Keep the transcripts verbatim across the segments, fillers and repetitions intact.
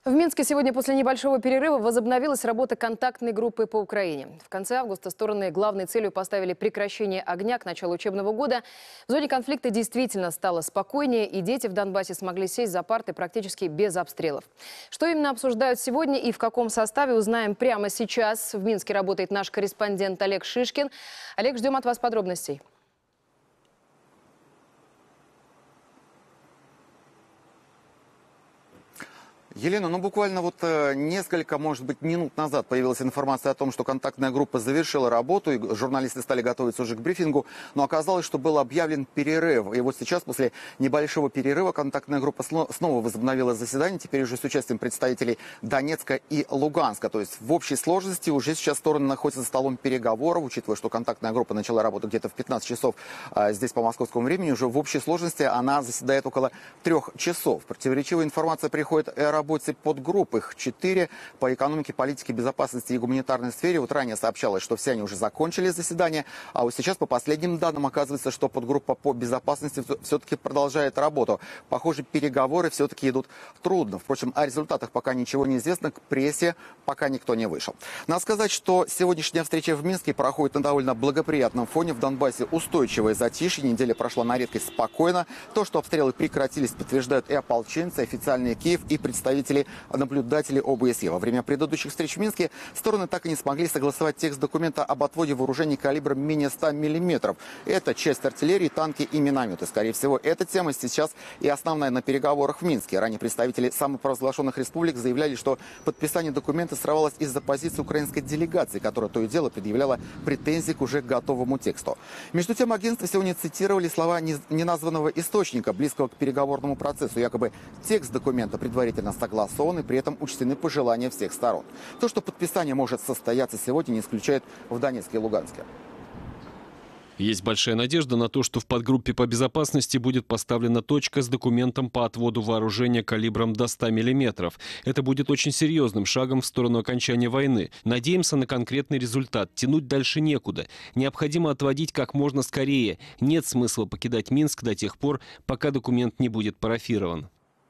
В Минске сегодня после небольшого перерыва возобновилась работа контактной группы по Украине. В конце августа стороны главной целью поставили прекращение огня к началу учебного года. В зоне конфликта действительно стало спокойнее, и дети в Донбассе смогли сесть за парты практически без обстрелов. Что именно обсуждают сегодня и в каком составе, узнаем прямо сейчас. В Минске работает наш корреспондент Олег Шишкин. Олег, ждем от вас подробностей. Елена, ну буквально вот э, несколько, может быть, минут назад появилась информация о том, что контактная группа завершила работу, и журналисты стали готовиться уже к брифингу, но оказалось, что был объявлен перерыв. И вот сейчас, после небольшого перерыва, контактная группа снова возобновила заседание, теперь уже с участием представителей Донецка и Луганска. То есть в общей сложности уже сейчас стороны находятся за столом переговоров, учитывая, что контактная группа начала работу где-то в пятнадцать часов а здесь по московскому времени, уже в общей сложности она заседает около трех часов. Противоречивая информация приходит о работе подгрупп. Их четыре по экономике, политике, безопасности и гуманитарной сфере. Вот ранее сообщалось, что все они уже закончили заседание, а вот сейчас по последним данным оказывается, что подгруппа по безопасности все-таки продолжает работу. Похоже, переговоры все-таки идут трудно. Впрочем, о результатах пока ничего не известно, к прессе пока никто не вышел. Надо сказать, что сегодняшняя встреча в Минске проходит на довольно благоприятном фоне. В Донбассе устойчивое затишье, неделя прошла на редкость спокойно. То, что обстрелы прекратились, подтверждают и ополченцы, официальный Киев, и представители наблюдатели О Бэ Эс Е. Во время предыдущих встреч в Минске стороны так и не смогли согласовать текст документа об отводе вооружений калибром менее ста миллиметров. Это часть артиллерии, танки и минометы. Скорее всего, эта тема сейчас и основная на переговорах в Минске. Ранее представители самопровозглашенных республик заявляли, что подписание документа сорвалось из-за позиции украинской делегации, которая то и дело предъявляла претензии к уже готовому тексту. Между тем, агентство сегодня цитировали слова неназванного источника, близкого к переговорному процессу. Якобы текст документа предварительно согласованы, при этом учтены пожелания всех сторон. То, что подписание может состояться сегодня, не исключает в Донецке и Луганске. Есть большая надежда на то, что в подгруппе по безопасности будет поставлена точка с документом по отводу вооружения калибром до ста миллиметров. Это будет очень серьезным шагом в сторону окончания войны. Надеемся на конкретный результат. Тянуть дальше некуда. Необходимо отводить как можно скорее. Нет смысла покидать Минск до тех пор, пока документ не будет парафирован.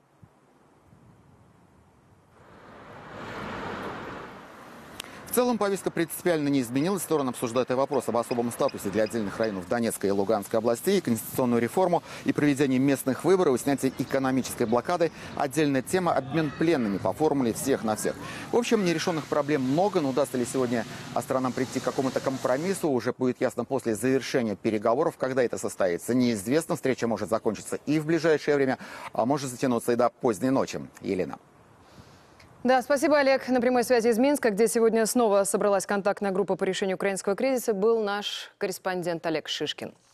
В целом повестка принципиально не изменилась. Стороны обсуждают и вопрос об особом статусе для отдельных районов Донецкой и Луганской областей, и конституционную реформу, и проведение местных выборов, и снятие экономической блокады. Отдельная тема – обмен пленными по формуле всех на всех. В общем, нерешенных проблем много, но удастся ли сегодня сторонам прийти к какому-то компромиссу, уже будет ясно после завершения переговоров. Когда это состоится, неизвестно. Встреча может закончиться и в ближайшее время, а может затянуться и до поздней ночи. Елена. Да, спасибо, Олег. На прямой связи из Минска, где сегодня снова собралась контактная группа по решению украинского кризиса, был наш корреспондент Олег Шишкин.